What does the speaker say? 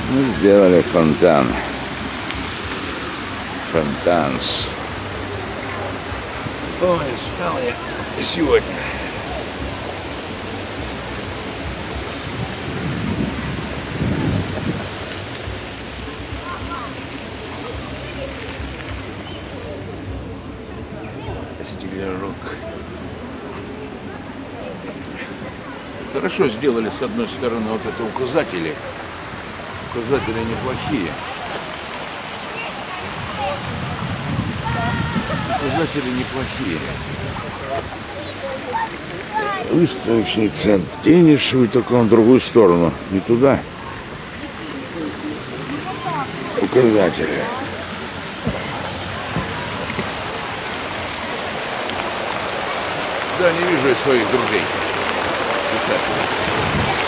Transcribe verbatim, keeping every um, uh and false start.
Мы сделали фонтан. Фонтанс. Ой, стал я сегодня. Стилярок. Хорошо сделали с одной стороны вот это указатели. Указатели неплохие. Указатели неплохие. Выставочный центр. Тенишевый, только он в другую сторону. Не туда. Указатели. Да, не вижу я своих друзей. Писателей.